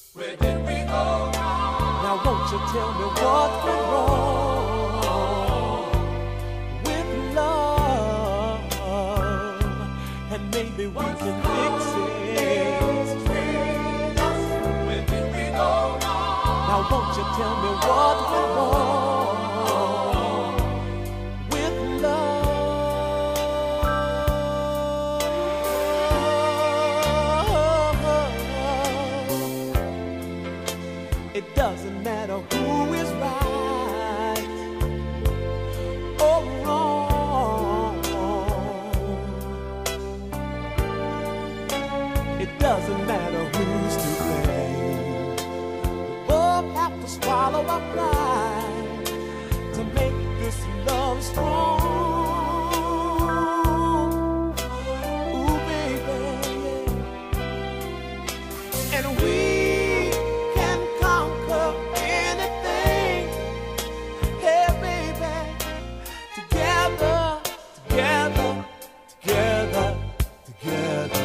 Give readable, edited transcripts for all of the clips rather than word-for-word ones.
Where did we go wrong? Now won't you tell me what went wrong with love, and maybe we can fix it. Where did we go wrong? Now won't you tell me what went wrong with love? It doesn't matter who is right or wrong. It doesn't matter who's to blame. We both have to swallow our pride to make this love strong. Ooh, baby, yeah. And we can conquer anything. Hey, baby, together, together, together, together.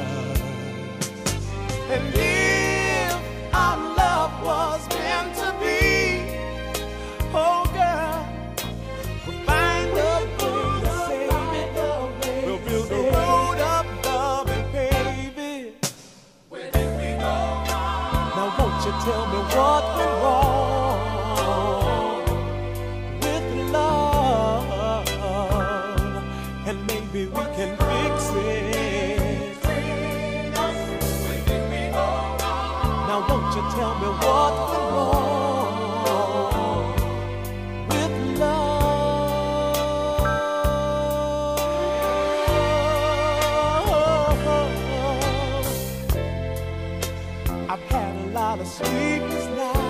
And if our love was meant to be, oh girl, we'll find a way to save it. We'll build a road of love and pave it. Where did we go wrong? Now won't you tell me what went wrong with love, and maybe we can fix it. Where did we go wrong? Now won't you tell me what went wrong with love? I've had a lot of sleepless nights.